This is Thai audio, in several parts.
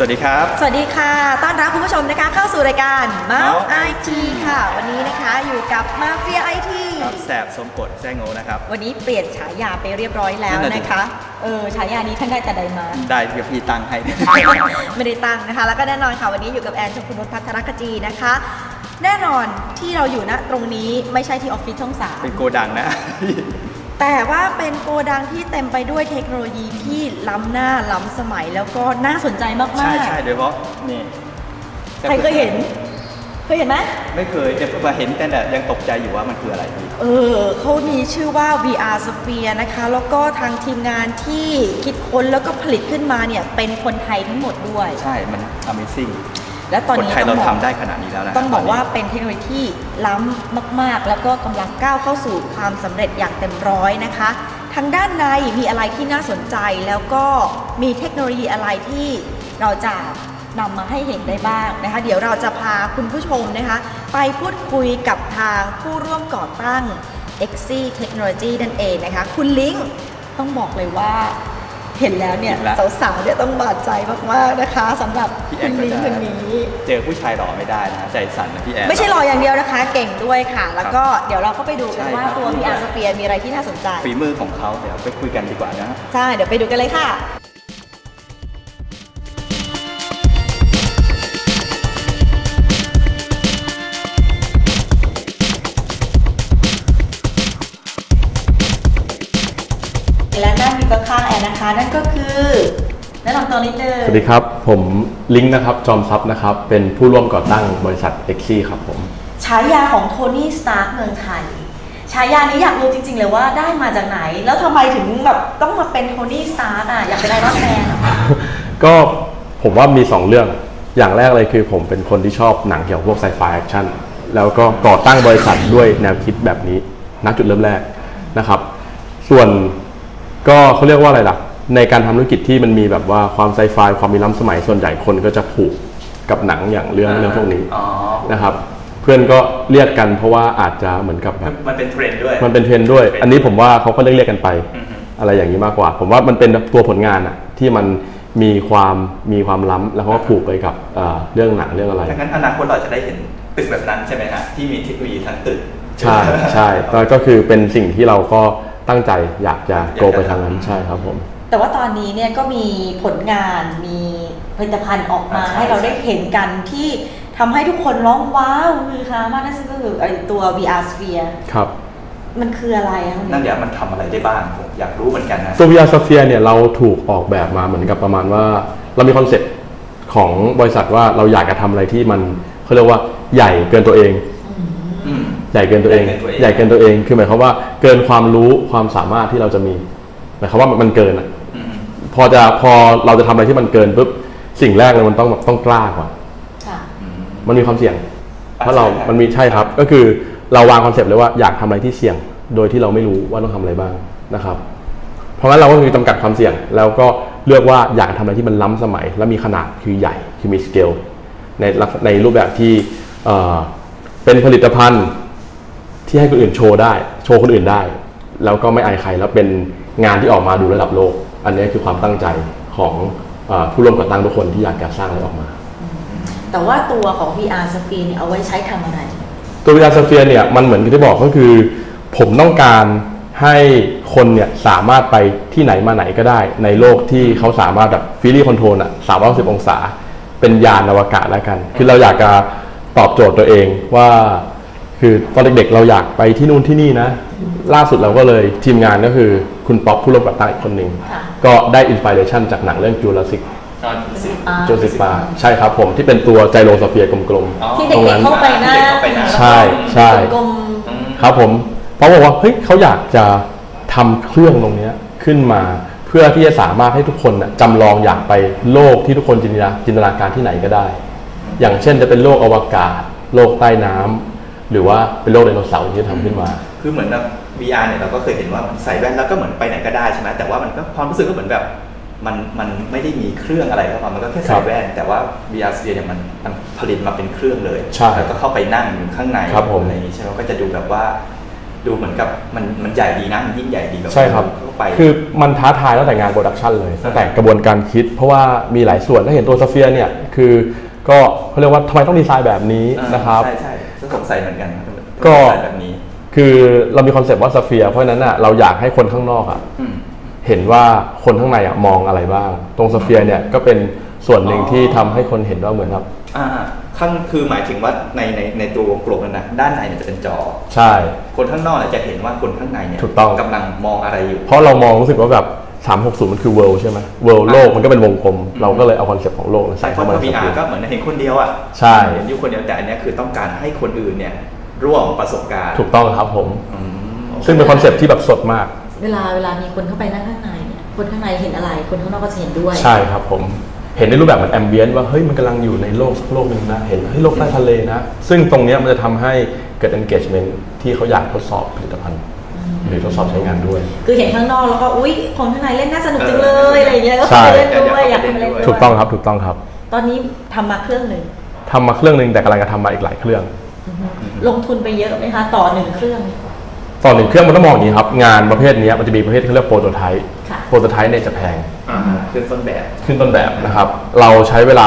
วัสดีครับสวัสดีค่ะต้อนรับคุณผู้ชมนะคะเข้าสู่รายการ Mouse IT ค่ะวันนี้นะคะอยู่กับมาเฟีย IT แสบสมกดแซงโง่นะครับวันนี้เปลี่ยนฉายาไปเรียบร้อยแล้วนะคะฉายานี้ท่านได้แต่ใดมาได้กับพี่ตั้งให้ไม่ได้ตั้งนะคะแล้วก็แน่นอนค่ะวันนี้อยู่กับแอนชมพูนุชพัฒนกจีนะคะแน่นอนที่เราอยู่ณตรงนี้ไม่ใช่ที่ออฟฟิศช่อง3 เป็นโกดังนะแต่ว่าเป็นโกดังที่เต็มไปด้วยเทคโนโลยีที่ล้ำหน้าล้ำสมัยแล้วก็น่าสนใจมากๆใช่โดยเฉพาะนี่ใครเคยเห็นไหมไม่เคยแต่มาเห็นแต่ยังตกใจอยู่ว่ามันคืออะไรพี่เขามีชื่อว่า VR Sphere นะคะแล้วก็ทางทีมงานที่คิดค้นแล้วก็ผลิตขึ้นมาเนี่ยเป็นคนไทยทั้งหมดด้วยใช่มัน Amazing และตอนนี้คนไทยเราทำได้ขนาดนี้แล้วนะต้องบอกว่าเป็นเทคโนโลยีที่ล้ำมากๆแล้วก็กำลังก้าวเข้าสู่ความสำเร็จอย่างเต็มร้อยนะคะทางด้านในมีอะไรที่น่าสนใจแล้วก็มีเทคโนโลยีอะไรที่เราจะนำมาให้เห็นได้บ้างนะคะเดี๋ยวเราจะพาคุณผู้ชมนะคะไปพูดคุยกับทางผู้ร่วมก่อตั้ง Exi Technology นั่นเองนะคะคุณลิงต้องบอกเลยว่าเห็นแล้วเนี่ยสาวๆเนี่ยต้องบาดใจมากๆนะคะสำหรับคุณลิงคนนี้เจอผู้ชายหล่อไม่ได้นะใจสั่นนะพี่แอนไม่ใช่หล่ออย่างเดียวนะคะเก่งด้วยค่ะแล้วก็เดี๋ยวเราก็ไปดูกันว่าตัว VR Sphere มีอะไรที่น่าสนใจฝีมือของเขาเดี๋ยวไปคุยกันดีกว่านะใช่เดี๋ยวไปดูกันเลยค่ะและนั่งอยู่ข้างๆแอนนะคะนั่นก็คือแนะนำตัวนิดนึงสวัสดีครับผมลิงนะครับจอมทรัพย์นะครับเป็นผู้ร่วมก่อตั้งบริษัท Exi ครับผมฉายาของโทนี่สตาร์คเมืองไทยฉายานี้อยากรู้จริงๆเลยว่าได้มาจากไหนแล้วทำไมถึงแบบต้องมาเป็นโทนี่สตาร์คอ่ะอยากเป็นไอรอนแมนก็ผมว่ามี2เรื่องอย่างแรกเลยคือผมเป็นคนที่ชอบหนังเกี่ยวกับพวกไซไฟแอคชั่นแล้วก็ก่อตั้งบริษัทด้วยแนวคิดแบบนี้ณจุดเริ่มแรกนะครับส่วนก็เขาเรียกว่าอะไรล่ะในการทำธุรกิจที่มันมีแบบว่าความไซไฟความมีล้ำสมัยส่วนใหญ่คนก็จะผูกกับหนังอย่างเรื่องพวกนี้นะครับเพื่อนก็เรียกกันเพราะว่าอาจจะเหมือนกับแบบมันเป็นเทรนด์ด้วยมันเป็นเทรนด์ด้วยอันนี้ผมว่าเขาก็เรียกกันไปอะไรอย่างนี้มากกว่าผมว่ามันเป็นตัวผลงานอะที่มันมีความล้ำแล้วก็ผูกไปกับเรื่องหนังเรื่องอะไรดังนั้นอนาคตเราจะได้เห็นตึกแบบนั้นใช่ไหมฮะที่มีเทคโนโลยีทั้งตึกใช่ก็คือเป็นสิ่งที่เราก็ตั้งใจอยากจะโกไปทางนั้นใช่ครับผมแต่ว่าตอนนี้เนี่ยก็มีผลงานมีผลิตภัณฑ์ออกมาให้เราได้เห็นกันที่ทำให้ทุกคนร้องว้าวคือค่ะมากนั่นก็คือตัว VR Sphere ครับมันคืออะไรคะนั่นเดี๋ยวมันทำอะไรได้บ้างผมอยากรู้เหมือนกันนะตัว VR Sphere เนี่ยเราถูกออกแบบมาเหมือนกับประมาณว่าเรามีคอนเซ็ปต์ของบริษัทว่าเราอยากจะทำอะไรที่มันเขาเรียกว่าใหญ่เกินตัวเองใหญ่เกินตัวเองคือหมายความว่าเกินความรู้ความสามารถที่เราจะมีหมายความว่ามันเกินอ่ะพอเราจะทำอะไรที่มันเกินปุ๊บสิ่งแรกเลยมันต้องกล้าก่อนมันมีความเสี่ยงเพราะมันมีใช่ครับก็คือเราวางคอนเซปต์เลยว่าอยากทำอะไรที่เสี่ยงโดยที่เราไม่รู้ว่าต้องทำอะไรบ้างนะครับเพราะงั้นเราก็คือจำกัดความเสี่ยงแล้วก็เลือกว่าอยากทำอะไรที่มันล้ำสมัยและมีขนาดคือใหญ่คือมีสเกลในรูปแบบที่เป็นผลิตภัณฑ์ที่ให้คนอื่นโชว์คนอื่นได้แล้วก็ไม่อายใครแล้วเป็นงานที่ออกมาดูระดับโลกอันนี้คือความตั้งใจของผู้ร่วมก่อตั้งทุกคนที่อยากจะสร้างอะไรออกมาแต่ว่าตัวของ VR Sphere เนี่ยเอาไว้ใช้ทำอะไรตัว VR Sphere เนี่ยมันเหมือนที่บอกก็คือผมต้องการให้คนเนี่ยสามารถไปที่ไหนมาไหนก็ได้ในโลกที่เขาสามารถแบบฟรีคอนโทรล360 องศาเป็นยานอวกาศแล้วกันคือเราอยากจะตอบโจทย์ตัวเองว่าคือตอนเด็กๆเราอยากไปที่นู่นที่นี่นะล่าสุดเราก็เลยทีมงานก็คือคุณป๊อปผู้ร่วมก่อตั้งอีกคนหนึ่งก็ได้อินสปิเรชันจากหนังเรื่องจูราสสิกปาร์คใช่ครับผมที่เป็นตัวไจโรสเฟียร์กลมๆที่เด็กๆเข้าไปหน้าใช่ครับผมเพราะบอกว่าเฮ้ยเขาอยากจะทำเครื่องตรงนี้ขึ้นมาเพื่อที่จะสามารถให้ทุกคนจำลองอยากไปโลกที่ทุกคนจินตนาการที่ไหนก็ได้อย่างเช่นจะเป็นโลกอวกาศโลกใต้น้ำหรือว่าเป็นโลกไดโนเสาร์ที่ทำขึ้นมาคือเหมือนแบบ VR เนี่ยเราก็เคยเห็นว่าใส่แว่นแล้วก็เหมือนไปไหนก็ได้ใช่ไหมแต่ว่ามันก็ความรู้สึกก็เหมือนแบบมันไม่ได้มีเครื่องอะไรเข้ามามันก็แค่ใส่แว่นแต่ว่า VR Sphere เนี่ยมันผลิตมาเป็นเครื่องเลยแล้วก็เข้าไปนั่งอยู่ข้างในอะไรอย่างนี้ใช่ไหมก็จะดูแบบว่าดูเหมือนกับมันใหญ่ดีนะมันยิ่งใหญ่ดีแบบใช่ครับเข้าไปคือมันท้าทายตั้งแต่งานโปรดักชันเลยตั้งแต่กระบวนการคิด เพราะว่ามีหลายส่วนถ้าเห็นตัวสเฟียร์เนี่ยคือก็เขาเรียกว่าทำไมต้องดีไซน์แบบนี้นะครับใช่ก็สงสัยเหมือนกันก็แบบนี้คือเรามีคอนเซปต์ว่าสเฟียร์เพราะฉะนั้นเราอยากให้คนข้างนอกเห็นว่าคนข้างในมองอะไรบ้างตรงสเฟียร์เนี่ยก็เป็นส่วนหนึ่งที่ทำให้คนเห็นว่าเหมือนครับข้างคือหมายถึงว่าในตัววงกลมนั้นนะด้านในเนี่ยจะเป็นจอใช่คนข้างนอกจะเห็นว่าคนข้างในเนี่ยถูกต้องกำลังมองอะไรอยู่เพราะเรามองรู้สึกว่าแบบ360มันคือ world ใช่ไหม world โลกมันก็เป็นวงกลมเราก็เลยเอาคอนเซปต์ของโลกใส่เข้ามาใน VR ก็เหมือนเห็นคนเดียวใช่เห็นอยู่คนเดียวแต่อันนี้คือต้องการให้คนอื่นเนี่ยร่วมประสบการณ์ถูกต้องครับผมซึ่งเป็นคอนเซปต์ที่แบบสดมากเวลามีคนเข้าไปนั่งข้างในเนี่ยคนข้างในเห็นอะไรคนข้างนอกก็จะเห็นด้วยใช่ครับผมเห็นในรูปแบบเหมือนแอมเบียนต์ว่าเฮ้ยมันกำลังอยู่ในโลกสักโลกนึงนะเห็นเฮ้ยโลกใต้ทะเลนะซึ่งตรงนี้มันจะทำให้เกิด engagement ที่เขาอยากทดสอบผลิตภัณฑ์หรือทดสอบใช้งานด้วยคือเห็นข้างนอกแล้วก็อุ๊ยคนข้างในเล่นน่าสนุกจังเลยอะไรอย่างเงี้ยก็ไปเล่นด้วยอยากไปเล่นด้วยถูกต้องครับถูกต้องครับตอนนี้ทำมาเครื่องนึงแต่กำลังจะทำมาอีกหลายเครื่องลงทุนไปเยอะไหมคะต่อ1เครื่องต่อ1เครื่องมันต้องมองอย่างนี้ครับงานประเภทนี้มันจะมีประเภทที่เรียกโปรโตไทป์โปรโตไทป์เนี่ยจะแพงขึ้นต้นแบบนะครับเราใช้เวลา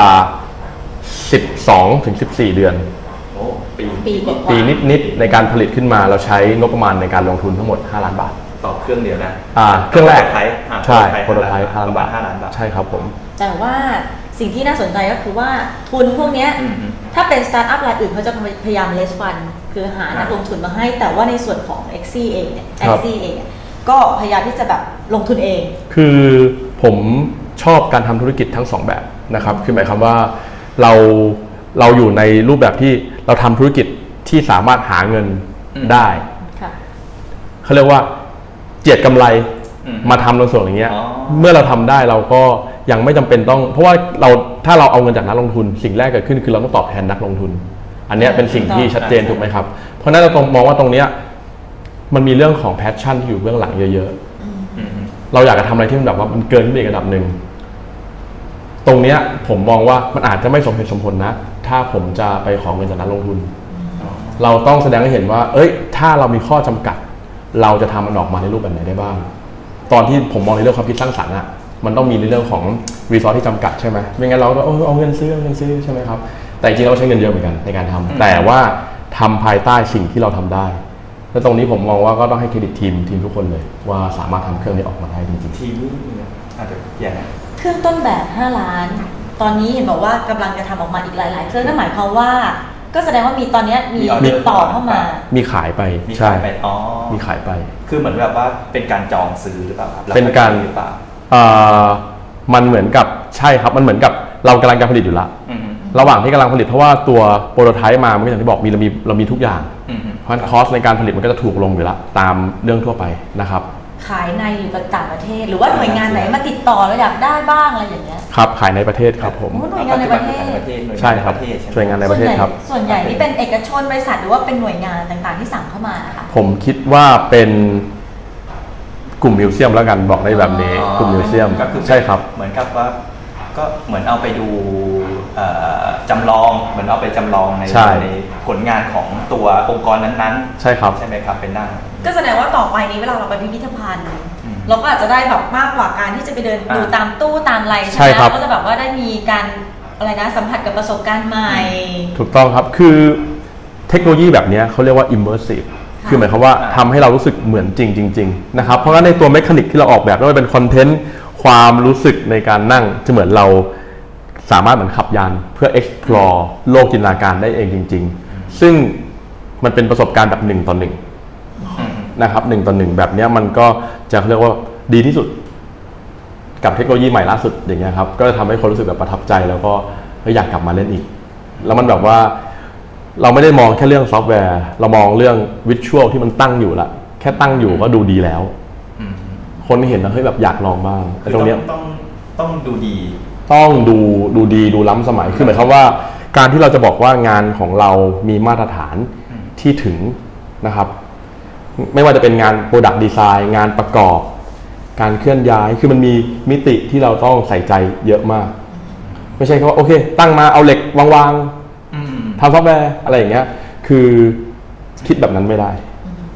12 ถึง 14 เดือนปีนิดในการผลิตขึ้นมาเราใช้งบประมาณในการลงทุนทั้งหมด5 ล้านบาทต่อเครื่องเดียวนะเครื่องแรกใช่โปรโตไทป์5 ล้านบาทใช่ครับผมแต่ว่าสิ่งที่น่าสนใจก็คือว่าทุนพวกนี้ถ้าเป็นสตาร์ทอัพรายอื่นเขาจะพยายามเลสฟันคือหานักลงทุนมาให้แต่ว่าในส่วนของ Axie เองเนี่ยก็พยายามที่จะแบบลงทุนเองคือผมชอบการทำธุรกิจทั้ง2แบบนะครับคือหมายความว่าเราอยู่ในรูปแบบที่เราทำธุรกิจที่สามารถหาเงินได้เขาเรียกว่าเจียดกำไรมาทำในส่วนอย่างเงี้ยเมื่อเราทำได้เราก็ยังไม่จำเป็นต้องเพราะว่าถ้าเราเอาเงินจากนักลงทุนสิ่งแรกเกิดขึ้นคือเราต้องตอบแทนนักลงทุนอันนี้เป็นสิ่งที่ชัดเจนถูกไหมครับเพราะนั้นเราต้องมองว่าตรงนี้มันมีเรื่องของแพชชั่นที่อยู่เบื้องหลังเยอะๆเราอยากจะทำอะไรที่มันแบบว่ามันเกินขึ้นไปอีกระดับหนึ่งตรงนี้ผมมองว่ามันอาจจะไม่สมเหตุสมผลนะถ้าผมจะไปขอเงินจากนักลงทุนเราต้องแสดงให้เห็นว่าถ้าเรามีข้อจำกัดเราจะทำมันออกมาในรูปแบบไหนได้บ้างตอนที่ผมมองในเรื่องความคิดสร้างสรรค์มันต้องมีในเรื่องของรีซอสที่จำกัดใช่ไหมไม่งั้นเราก็เอาเงินซื้อใช่ไหมครับแต่จริงๆเราใช้เงินเยอะเหมือนกันในการทำแต่ว่าทำภายใต้สิ่งที่เราทำได้และตรงนี้ผมมองว่าก็ต้องให้เครดิตทีมทุกคนเลยว่าสามารถทำเครื่องนี้ออกมาได้จริงๆทีมนี้อาจจะอย่างนั้นเครื่องต้นแบบ5 ล้านตอนนี้เห็นบอกว่ากำลังจะทำออกมาอีกหลายๆเครื่องนั่นหมายความว่าก็แสดงว่ามีตอนนี้มีติดต่อเข้ามามีขายไปใช่มีขายไปคือเหมือนแบบว่าเป็นการจองซื้อหรือเปล่าเป็นการหรือเปล่ามันเหมือนกับใช่ครับมันเหมือนกับเรากำลังจะผลิตอยู่ละระหว่างที่กำลังผลิตเพราะว่าตัวโปรโตไทป์มามันก็อย่างที่บอกเรามีทุกอย่างเพราะฉะนั้นคอสในการผลิตมันก็จะถูกลงอยู่ละตามเรื่องทั่วไปนะครับขายในหรือต่างประเทศหรือว่าหน่วยงานไหนมาติดต่อเราอยากได้บ้างอะไรอย่างเงี้ยครับขายในประเทศครับผมหน่วยงานในประเทศใช่ครับหน่วยงานในประเทศครับส่วนใหญ่นี่เป็นเอกชนบริษัทหรือว่าเป็นหน่วยงานต่างๆที่สั่งเข้ามาค่ะผมคิดว่าเป็นกลุ่มมิวเซียมแล้วกันบอกได้แบบนี้กลุ่มมิวเซียมใช่ครับเหมือนกับว่าก็เหมือนเอาไปดูจำลองเหมือนเอาไปจำลองในผลงานของตัวองค์กรนั้นๆใช่ครับใช่ไหมครับเป็นนั่งก็แสดงว่าต่อไปนี้เวลาเราไปพิพิธภัณฑ์เราก็อาจจะได้แบบมากกว่าการที่จะไปเดินดูตามตู้ตามอะไรใช่ไหมก็จะแบบว่าได้มีการอะไรนะสัมผัสกับประสบการณ์ใหม่ถูกต้องครับคือเทคโนโลยีแบบนี้เขาเรียกว่า immersive คือหมายความว่าทำให้เรารู้สึกเหมือนจริงนะครับเพราะงั้นในตัวเมคานิกที่เราออกแบบไม่ว่าเป็นคอนเทนต์ความรู้สึกในการนั่งจะเหมือนเราสามารถเหมือนขับยานเพื่อ explore โลกจินตนาการได้เองจริงๆซึ่งมันเป็นประสบการณ์แบบ1 ต่อ 1นะครับ1 ต่อ 1แบบนี้มันก็จะเรียกว่าดีที่สุดกับเทคโนโลยีใหม่ล่าสุดอย่างเงี้ยครับก็จะทำให้คนรู้สึกแบบประทับใจแล้วก็อยากกลับมาเล่นอีกแล้วมันแบบว่าเราไม่ได้มองแค่เรื่องซอฟต์แวร์เรามองเรื่องวิชวลที่มันตั้งอยู่ละแค่ตั้งอยู่ก็ดูดีแล้วคนที่เห็นแล้วเฮ้ยแบบอยากลองบ้างแต่ตรงนี้ต้องดูดีต้องดูดีดูล้ำสมัยคือหมายความว่าการที่เราจะบอกว่างานของเรามีมาตรฐานที่ถึงนะครับไม่ว่าจะเป็นงาน Product Design งานประกอบการเคลื่อนย้ายคือมันมีมิติที่เราต้องใส่ใจเยอะมากไม่ใช่แค่ว่าโอเคตั้งมาเอาเหล็กวางทำซอฟต์แวร์อะไรอย่างเงี้ยคือคิดแบบนั้นไม่ได้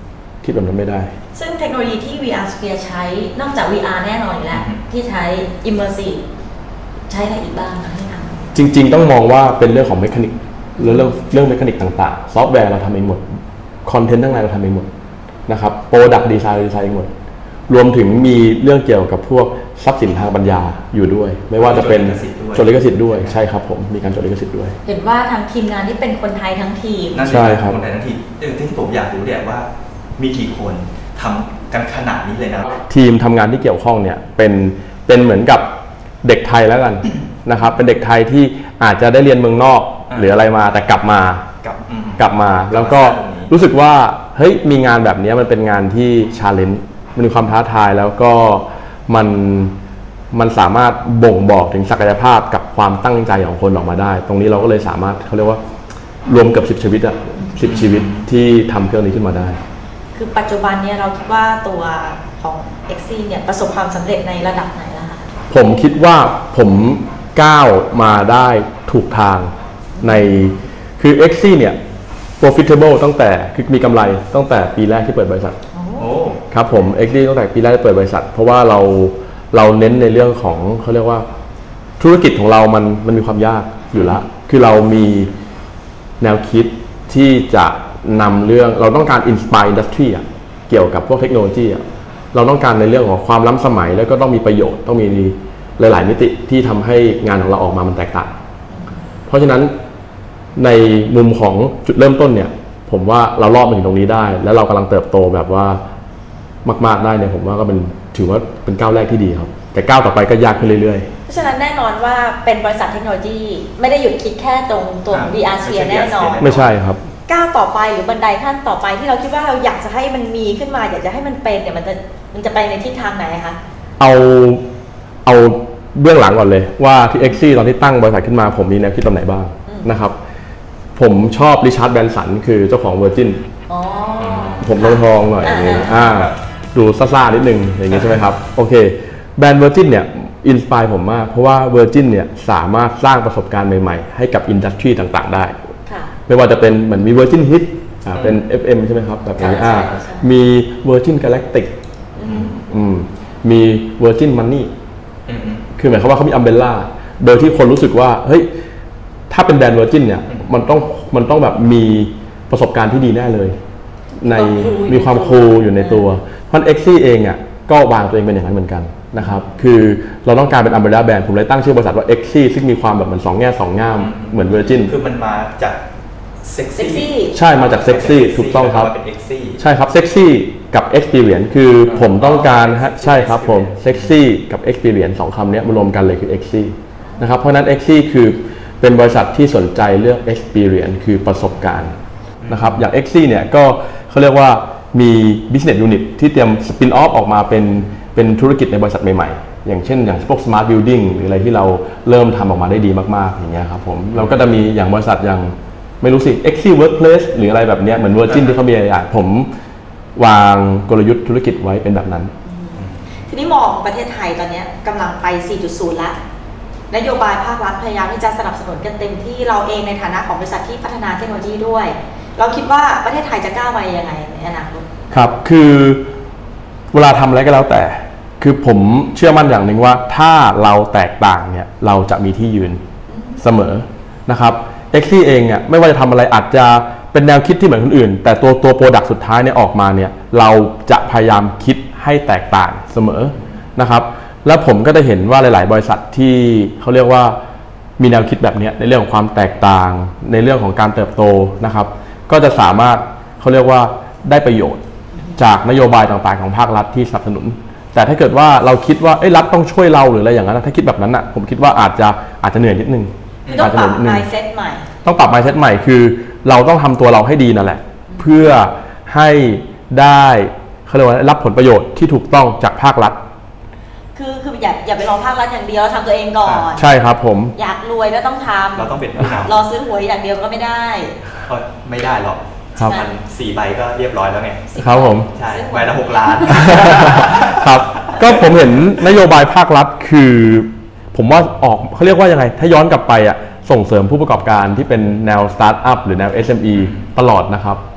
คิดแบบนั้นไม่ได้ซึ่งเทคโนโลยีที่ VR Sphere ใช้นอกจาก VR แน่นอนอยู่แล้วที่ใช้ Immersive ใช้อะไรอีกบ้างคะที่ทำจริงๆต้องมองว่าเป็นเรื่องของเมคานิกเรื่องเมคานิกต่างๆซอฟต์แวร์เราทำเองหมดคอนเทนต์ทั้งหลายเราทำเองหมดนะครับโปรดักต์ดีไซน์เองหมดรวมถึงมีเรื่องเกี่ยวกับพวกทรัพย์สินทางปัญญาอยู่ด้วยไม่ว่าจะเป็นจดลิขสิทธิ์ด้วยใช่ครับผมมีการจดลิขสิทธิ์ด้วยเห็นว่าทางทีมงานที่เป็นคนไทยทั้งทีมใช่ครับคนไทยทั้งทีมที่ผมอยากรู้เนี่ยว่ามีกี่คนทำกันขนาดนี้เลยนะทีมทำงานที่เกี่ยวข้องเนี่ยเป็นเหมือนกับเด็กไทยแล้วกันนะครับเป็นเด็กไทยที่อาจจะได้เรียนเมืองนอกหรืออะไรมาแต่กลับมาแล้วก็รู้สึกว่าเฮ้ยมีงานแบบนี้มันเป็นงานที่ชาเลนจ์มันมีความท้าทายแล้วก็มันสามารถบ่งบอกถึงศักยภาพกับความตั้งใจของคนออกมาได้ตรงนี้เราก็เลยสามารถเขาเรียกว่ารวมกับ10 ชีวิต10 ชีวิตที่ทำเครื่องนี้ขึ้นมาได้คือปัจจุบันเนี่ยเราคิดว่าตัวของ XC เนี่ยประสบความสำเร็จในระดับไหนแล้วคะผมคิดว่าผมก้าวมาได้ถูกทางในคือ XC เนี่ย profitable ตั้งแต่คือมีกำไรตั้งแต่ปีแรกที่เปิดบริษัทครับผม XC ตั้งแต่ปีแรกที่เปิดบริษัทเพราะว่าเราเน้นในเรื่องของเขาเรียกว่าธุรกิจของเรามันมีความยากอยู่แล้วคือเรามีแนวคิดที่จะนำเรื่องเราต้องการ inspire industry เกี่ยวกับพวกเทคโนโลยีเราต้องการในเรื่องของความล้ำสมัยแล้วก็ต้องมีประโยชน์ต้องมีหลายๆมิติที่ทำให้งานของเราออกมามันแตกต่างเพราะฉะนั้นในมุมของจุดเริ่มต้นเนี่ยผมว่าเรารอดมาถึงตรงนี้ได้แล้วเรากำลังเติบโตแบบว่ามากๆได้เนี่ยผมว่าก็เป็นถือว่าเป็นก้าวแรกที่ดีครับแต่ก้าวต่อไปก็ยากขึ้นเรื่อยๆเพราะฉะนั้นแน่นอนว่าเป็นบริษัทเทคโนโลยีไม่ได้หยุดคิดแค่ตรงตัว VR Sphere แน่นอนไม่ใช่ครับก้าวต่อไปหรือบันไดขั้นต่อไปที่เราคิดว่าเราอยากจะให้มันมีขึ้นมาอยากจะให้มันเป็นเนี่ยมันจะไปในทิศทางไหนคะเอาเบื้องหลังก่อนเลยว่าที่ XC ตอนที่ตั้งบริษัทขึ้นมาผมมีแนวคิดตรงไหนบ้างนะครับผมชอบริชาร์ดแบรนสันคือเจ้าของ Virgin ผมทองหน่อยอย่างนี้ดูซ่าๆนิดนึงอย่างนี้ใช่ไหมครับโอเคแบรนด์ Virgin เนี่ยอินสไปร์ผมมากเพราะว่า Virgin เนี่ยสามารถสร้างประสบการณ์ใหม่ๆให้กับอินดัสทรีต่างๆได้ไม่ว่าจะเป็นเหมือนมี Virgin Hit เป็น FM ใช่ไหมครับแบบนี้มี Virgin Galactic มี Virgin Money คือหมายความว่าเขามี Umbrella โดยที่คนรู้สึกว่าเฮ้ยถ้าเป็นแบรนด์ Virgin เนี่ยมันต้องแบบมีประสบการณ์ที่ดีแน่เลยในมีความคูลอยู่ในตัวเพราะ XC เองก็วางตัวเองเป็นอย่างนั้นเหมือนกันนะครับคือเราต้องการเป็น Umbrella Brand ผมเลยตั้งชื่อบริษัทว่า XC ซึ่งมีความแบบเหมือน2 แง่2 ง่ามเหมือน Virgin คือมันมาจากเซ็กซี่ใช่มาจากเซ็กซี่ถูกต้องครับใช่ครับเซ็กซี่กับ experience คือผมต้องการใช่ครับผมเซ็กซี่กับ experience 2 คำนี้มารวมกันเลยคือ XC นะครับเพราะนั้น XC คือเป็นบริษัทที่สนใจเรื่อง experience คือประสบการณ์นะครับอย่าง XC เนี่ยก็เขาเรียกว่ามี business unit ที่เตรียม spin off ออกมาเป็นธุรกิจในบริษัทใหม่ๆอย่างเช่นอย่างพวก smart building หรืออะไรที่เราเริ่มทำออกมาได้ดีมากๆอย่างเงี้ยครับผมเราก็จะมีอย่างบริษัทอย่างไม่รู้สิ XC Workplace หรืออะไรแบบนี้เหมือน Virgin ที่เขามีอย่างผมวางกลยุทธ์ธุรกิจไว้เป็นแบบนั้นทีนี้มองประเทศไทยตอนนี้กำลังไป 4.0 แล้วนโยบายภาครัฐพยายามที่จะสนับสนุนกันเต็มที่เราเองในฐานะของบริษัทที่พัฒนาเทคโนโลยีด้วยเราคิดว่าประเทศไทยจะก้าวไปยังไงในอนาคตครับคือเวลาทำอะไรก็แล้วแต่คือผมเชื่อมั่นอย่างหนึ่งว่าถ้าเราแตกต่างเนี่ยเราจะมีที่ยืนเสมอนะครับXC เองไม่ว่าจะทำอะไรอาจจะเป็นแนวคิดที่เหมือนคนอื่นแต่ตัวโปรดักต์สุดท้ายเนี่ยออกมาเนี่ยเราจะพยายามคิดให้แตกต่างเสมอนะครับแล้วผมก็ได้เห็นว่าหลายๆบริษัทที่เขาเรียกว่ามีแนวคิดแบบนี้ในเรื่องของความแตกต่างในเรื่องของการเติบโตนะครับก็จะสามารถเขาเรียกว่าได้ประโยชน์จากนโยบายต่างๆของภาครัฐที่สนับสนุนแต่ถ้าเกิดว่าเราคิดว่ารัฐต้องช่วยเราหรืออะไรอย่างนั้นถ้าคิดแบบนั้นผมคิดว่าอาจจะเหนื่อยนิดนึงต้องปรับ mindset ใหม่ต้องปรับ mindset ใหม่คือเราต้องทำตัวเราให้ดีนั่นแหละเพื่อให้ได้เขาเรียกว่ารับผลประโยชน์ที่ถูกต้องจากภาครัฐคืออย่าไปรอภาครัฐอย่างเดียวทำตัวเองก่อนใช่ครับผมอยากรวยก็ต้องทำเราต้องเป็นผู้นำรอซื้อหวยอย่างเดียวก็ไม่ได้ไม่ได้หรอกมัน4 ใบก็เรียบร้อยแล้วไงครับผมใช่ใบละ6 ล้านครับก็ผมเห็นนโยบายภาครัฐคือผมว่าเขาเรียกว่ายังไงถ้าย้อนกลับไปส่งเสริมผู้ประกอบการที่เป็นแนวสตาร์ทอัพหรือแนว SME ตลอดนะครับ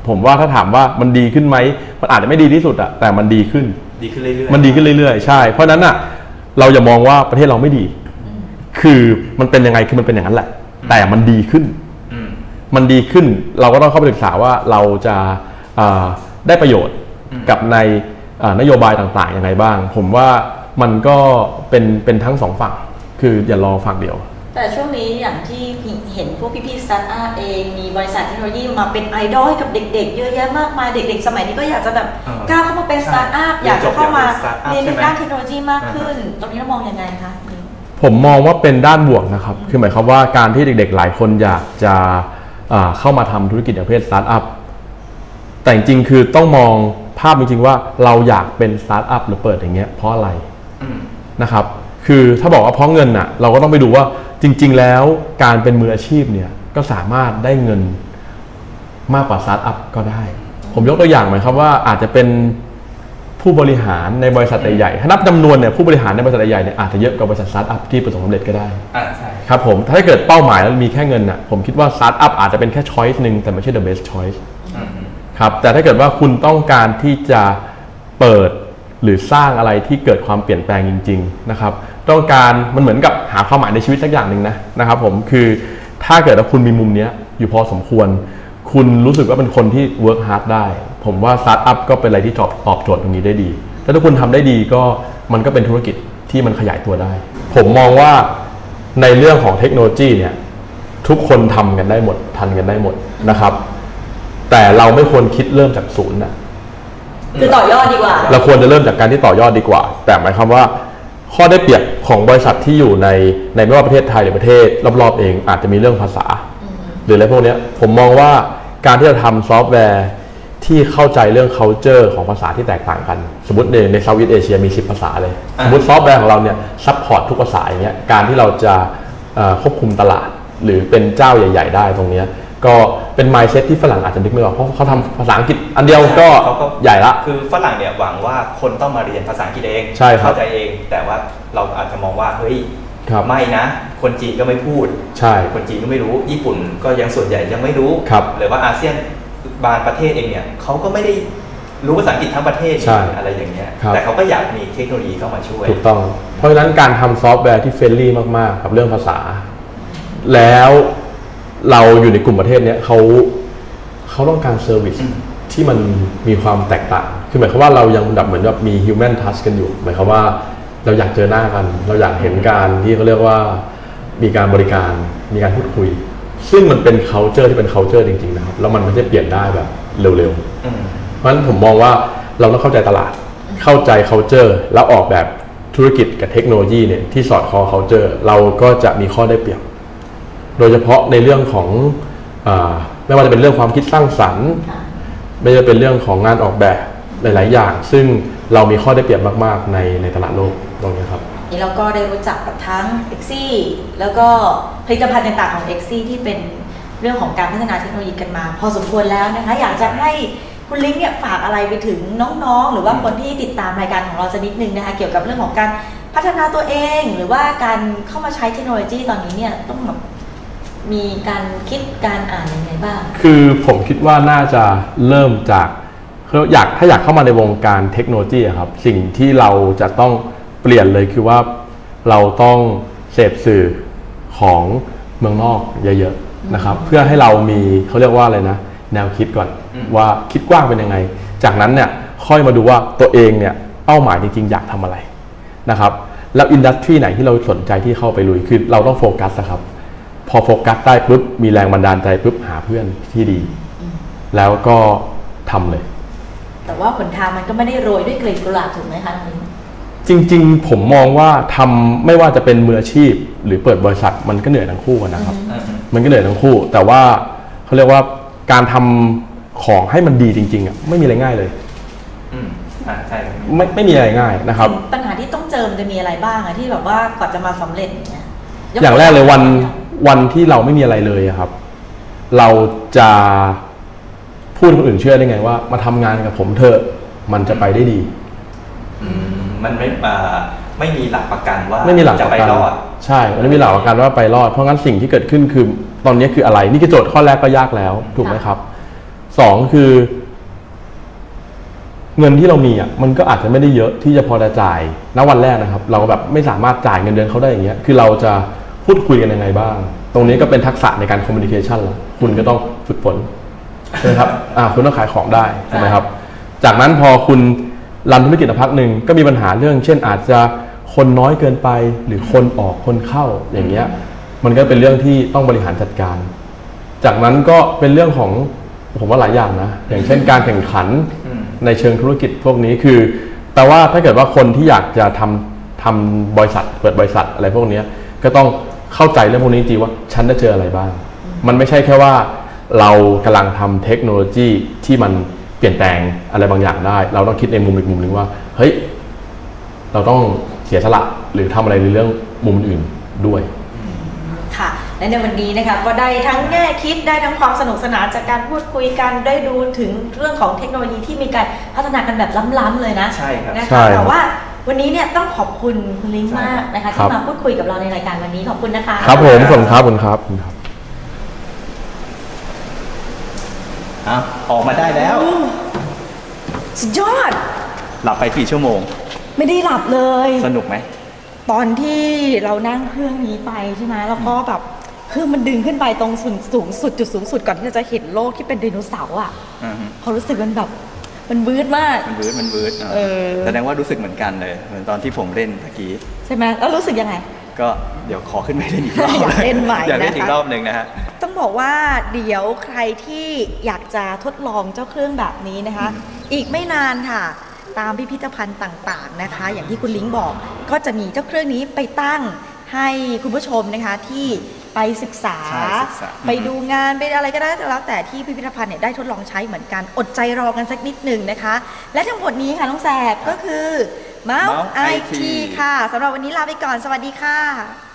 ผมว่าถ้าถามว่ามันดีขึ้นไหมมันอาจจะไม่ดีที่สุดอะแต่มันดีขึ้นเรื่อยๆมันดีขึ้นเรื่อยๆใช่เพราะนั้นอะเราอย่ามองว่าประเทศเราไม่ดีคือมันเป็นยังไงคือมันเป็นอย่างนั้นแหละแต่มันดีขึ้นมันดีขึ้นเราก็ต้องเข้าไปศึกษาว่าเราจะได้ประโยชน์กับในนโยบายต่างๆยังไงบ้างผมว่ามันก็เป็นทั้งสองฝั่งคืออย่ารอฝั่งเดียวแต่ช่วงนี้อย่างที่เห็นพวกพี่ๆสตาร์ทอัพเองมีบริษัทเทคโนโลยีมาเป็นไอดอลให้กับเด็กๆเยอะแยะมากมายเด็กๆสมัยนี้ก็อยากจะแบบก้าวเข้ามาเป็นสตาร์ทอัพอยากจะเข้ามาเรียนด้านเทคโนโลยีมากขึ้นตรงนี้เรามองยังไงคะผมมองว่าเป็นด้านบวกนะครับคือหมายความว่าการที่เด็กๆหลายคนอยากจะเข้ามาทำธุรกิจอย่างเพศสตาร์ทอัพแต่จริงๆคือต้องมองภาพจริงๆว่าเราอยากเป็นสตาร์ทอัพหรือเปิดอย่างเงี้ยเพราะอะไรนะครับคือถ้าบอกว่าเพราะเงินอ่ะเราก็ต้องไปดูว่าจริงๆแล้วการเป็นมืออาชีพเนี่ยก็สามารถได้เงินมากกว่าสตาร์ทอัพก็ได้ผมยกตัวอย่างหมายครับว่าอาจจะเป็นผู้บริหารในบริษัทใหญ่ๆถ้านับจำนวนเนี่ยผู้บริหารในบริษัทใหญ่ๆเนี่ยอาจจะเยอะกว่าบริษัทสตาร์ทอัพที่ประสบความสำเร็จก็ได้ใช่ครับผมถ้าเกิดเป้าหมายแล้วมีแค่เงินน่ะผมคิดว่าสตาร์ทอัพอาจจะเป็นแค่ช้อยส์นึงแต่ไม่ใช่ the best choice ครับแต่ถ้าเกิดว่าคุณต้องการที่จะเปิดหรือสร้างอะไรที่เกิดความเปลี่ยนแปลงจริงๆนะครับต้องการมันเหมือนกับหาความหมายในชีวิตสักอย่างหนึ่งนะครับผมคือถ้าเกิดว่าคุณมีมุมนี้อยู่พอสมควรคุณรู้สึกว่าเป็นคนที่ work hard ได้ผมว่าสตาร์ทอัพก็เป็นอะไรที่ตอบโจทย์ตรงนี้ได้ดีถ้าทุกคนทำได้ดีก็มันก็เป็นธุรกิจที่มันขยายตัวได้ผมมองว่าในเรื่องของเทคโนโลยีเนี่ยทุกคนทำกันได้หมดทันกันได้หมดนะครับแต่เราไม่ควรคิดเริ่มจากศูนย์คือต่อยอดดีกว่าเราควรจะเริ่มจากการที่ต่อยอดดีกว่าแต่หมายความว่าข้อได้เปรียบของบริษัทที่อยู่ในไม่ว่าประเทศไทยหรือประเทศรอบๆเองอาจจะมีเรื่องภาษาหรืออะไรพวกนี้ผมมองว่าการที่จะทำซอฟต์แวร์ที่เข้าใจเรื่อง culture ของภาษาที่แตกต่างกันสมมติในเซาท์อีสต์เอเชียมี10ภาษาเลยสมมติซอฟต์แวร์ของเราเนี่ยซัพพอร์ตทุกภาษาอย่างเงี้ยการที่เราจะควบคุมตลาดหรือเป็นเจ้าใหญ่ๆได้ตรงนี้ก็เป็น mindset ที่ฝรั่งอาจจะนึกไม่ออกเพราะเขาทำภาษาอังกฤษอันเดียวก็ใหญ่ละคือฝรั่งเนี่ยหวังว่าคนต้องมาเรียนภาษาอังกฤษเองเข้าใจเองแต่ว่าเราอาจจะมองว่าเฮ้ยไม่นะคนจีนก็ไม่พูดใช่คนจีนก็ไม่รู้ญี่ปุ่นก็ยังส่วนใหญ่ยังไม่รู้หรือว่าอาเซียนบางประเทศเองเนี่ยเขาก็ไม่ได้รู้ภาษาอังกฤษทั้งประเทศอะไรอย่างเงี้ยแต่เขาก็อยากมีเทคโนโลยีเข้ามาช่วยถูกต้องเพราะฉะนั้นการทำซอฟต์แวร์ที่เฟรนลี่มากๆกับเรื่องภาษาแล้วเราอยู่ในกลุ่มประเทศนี้เขาต้องการเซอร์วิสที่มันมีความแตกต่างคือหมายความว่าเรายังเหมือนแบบมี human touch กันอยู่หมายความว่าเราอยากเจอหน้ากันเราอยากเห็นการที่เขาเรียกว่ามีการบริการมีการพูดคุยซึ่งมันเป็น culture ที่เป็น culture จริงๆนะครับแล้วมันไม่ใช่เปลี่ยนได้แบบเร็วๆเพราะฉะนั้นผมมองว่าเราต้องเข้าใจตลาดเข้าใจ culture แล้วออกแบบธุรกิจกับเทคโนโลยีเนี่ยที่สอดคล้อง culture เราก็จะมีข้อได้เปรียบโดยเฉพาะในเรื่องของไม่ว่าจะเป็นเรื่องความคิดสร้างสรรค์ไม่ว่าจะเป็นเรื่องของงานออกแบบหลายๆอย่างซึ่งเรามีข้อได้เปรียบมากๆในตลาดโลกตรงนี้ครับนี่เราก็ได้รู้จักกับทั้ง Exi แล้วก็ผลิตภัณฑ์ต่างๆของ Exi ที่เป็นเรื่องของการพัฒนาเทคโนโลยีกันมาพอสมควรแล้วนะคะอยากจะให้คุณลิงเนี่ยฝากอะไรไปถึงน้องๆหรือว่าคนที่ติดตามรายการของเราสักนิดนึงนะคะเกี่ยวกับเรื่องของการพัฒนาตัวเองหรือว่าการเข้ามาใช้เทคโนโลยีตอนนี้เนี่ยต้องแบบมีการคิดการอ่านยังไงบ้างคือผมคิดว่าน่าจะเริ่มจากถ้าอยากเข้ามาในวงการเทคโนโลยีครับสิ่งที่เราจะต้องเปลี่ยนเลยคือว่าเราต้องเสพสื่อของเมืองนอกเยอะๆนะครับเพื่อให้เรามีเขาเรียกว่าอะไรนะแนวคิดก่อนว่าคิดกว้างเป็นยังไงจากนั้นเนี่ยค่อยมาดูว่าตัวเองเนี่ยเป้าหมายจริงๆอยากทำอะไรนะครับแล้วอินดัสทรีไหนที่เราสนใจที่เข้าไปลุยคือเราต้องโฟกัสครับพอโฟกัสได้ปุ๊บมีแรงบันดาลใจปุ๊บหาเพื่อนที่ดีแล้วก็ทำเลยแต่ว่าผลทางมันก็ไม่ได้โรยด้วยกลีบกุหลาบถูกไหมคะน้องจริงๆผมมองว่าทำไม่ว่าจะเป็นมืออาชีพหรือเปิดบริษัทมันก็เหนื่อยทั้งคู่นะครับมันก็เหนื่อยทั้งคู่แต่ว่าเขาเรียกว่าการทำของให้มันดีจริงๆอ่ะไม่มีอะไรง่ายเลยใช่ไม่มีอะไรง่ายนะครับปัญหาที่ต้องเจอจะมีอะไรบ้างอะที่แบบว่ากว่าจะมาสำเร็จอย่างแรกเลยวันที่เราไม่มีอะไรเลยครับเราจะพูดคนอื่นเชื่อได้ไงว่ามาทำงานกับผมเถอะมันจะไปได้ดีมันไม่มีหลักประกันว่าจะไปรอดใช่มันไม่มีหลักประกันว่าไปรอดเพราะงั้นสิ่งที่เกิดขึ้นคือตอนนี้คืออะไรนี่คือโจทย์ข้อแรกก็ยากแล้วถูกไหมครับ 2คือเงินที่เรามีอ่ะมันก็อาจจะไม่ได้เยอะที่จะพอจะจ่ายณวันแรกนะครับ เราแบบไม่สามารถจ่ายเงินเดือนเขาได้อย่างเงี้ยคือเราจะพูดคุยกันยังไงบ้างตรงนี้ก็เป็นทักษะในการคอมมิวนิเคชันละคุณก็ต้องฝึกฝนใช่ไหมครับคุณต้องขายของได้ใช่ไหมครับจากนั้นพอคุณรันธุรกิจพักหนึ่งก็มีปัญหาเรื่องเช่นอาจจะคนน้อยเกินไปหรือคนออกคนเข้าอย่างเงี้ยมันก็เป็นเรื่องที่ต้องบริหารจัดการจากนั้นก็เป็นเรื่องของผมว่าหลายอย่างนะอย่างเช่นการแข่งขันในเชิงธุรกิจพวกนี้คือแปลว่าถ้าเกิดว่าคนที่อยากจะทำบริษัทเปิดบริษัทอะไรพวกนี้ก็ต้องเข้าใจเรื่องพวกนี้จริงว่าฉันจะเจออะไรบ้างมันไม่ใช่แค่ว่าเรากำลังทำเทคโนโลยีที่มันเปลี่ยนแปลงอะไรบางอย่างได้เราต้องคิดในมุมอีกมุมหนึ่งว่าเฮ้ยเราต้องเสียสละหรือทำอะไรในเรื่องมุมอื่นด้วยค่ะและในวันนี้นะคะก็ได้ทั้งแง่คิดได้ทั้งความสนุกสนานจากการพูดคุยกันได้ดูถึงเรื่องของเทคโนโลยีที่มีการพัฒนากันแบบล้ำๆเลยนะใช่ครับนะคะแต่ว่าวันนี้เนี่ยต้องขอบคุณคุณลิงก์มากนะคะที่มาพูดคุยกับเราในรายการวันนี้ขอบคุณนะคะครับผมขอบคุณครับคุณครับออกมาได้แล้วสุดยอดหลับไปกี่ชั่วโมงไม่ได้หลับเลยสนุกไหมตอนที่เรานั่งเครื่องนี้ไปใช่ไหมแล้วก็แบบเครื่องมันดึงขึ้นไปตรงสูงสุดจุดสูงสุดก่อนที่เราจะเห็นโลกที่เป็นไดโนเสาร์อ่ะพอรู้สึกมันแบบมันวืดมากมันวืดแสดงว่ารู้สึกเหมือนกันเลยเหมือนตอนที่ผมเล่นเมื่อกี้ใช่ไหมแล้วรู้สึกยังไงก็เดี๋ยวขอขึ้นไปเล่นอีกรอบอยากเล่นใหม่อยากเล่นอีกรอบหนึ่งนะฮะต้องบอกว่าเดี๋ยวใครที่อยากจะทดลองเจ้าเครื่องแบบนี้นะคะอีกไม่นานค่ะตามพิพิธภัณฑ์ต่างๆนะคะอย่างที่คุณลิงก์บอกก็จะมีเจ้าเครื่องนี้ไปตั้งให้คุณผู้ชมนะคะที่ไปศึกษาไปดูงานไปอะไรก็ได้แล้วแต่ที่พิพิธภัณฑ์เนี่ยได้ทดลองใช้เหมือนกันอดใจรอกันสักนิดหนึ่งนะคะและทั้งหมดนี้ค่ะน้องแสบก็คือเมาส์ไอทีค่ะสำหรับวันนี้ลาไปก่อนสวัสดีค่ะ